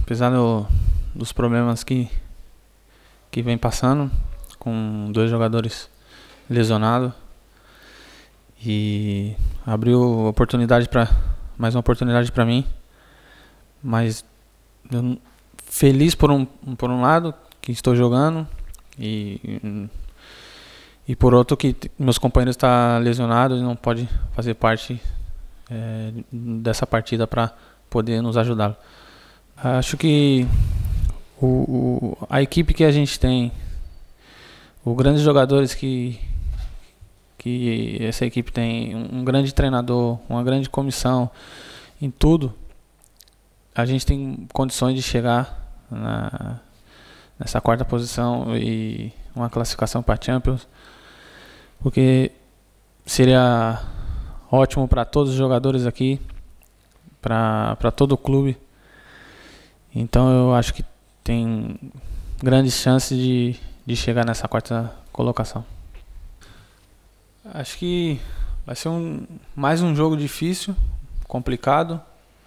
apesar dos problemas que vem passando, com 2 jogadores lesionados, e abriu mais uma oportunidade para mim, mas feliz por um lado que estou jogando e por outro que meus companheiros estão lesionados e não pode fazer parte dessa partida para poder nos ajudar. Acho que a equipe que a gente tem, os grandes jogadores que essa equipe tem, um grande treinador, uma grande comissão, em tudo, a gente tem condições de chegar nessa 4ª posição e uma classificação para Champions, porque seria ótimo para todos os jogadores aqui, para todo o clube. Então eu acho que tem grandes chances de chegar nessa 4ª colocação. Acho que vai ser mais um jogo difícil, complicado.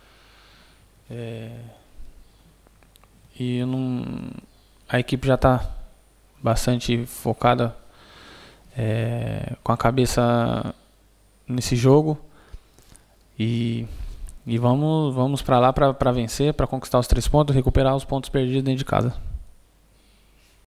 E a equipe já está bastante focada, com a cabeça nesse jogo. E vamos para lá para vencer, para conquistar os 3 pontos, recuperar os pontos perdidos dentro de casa.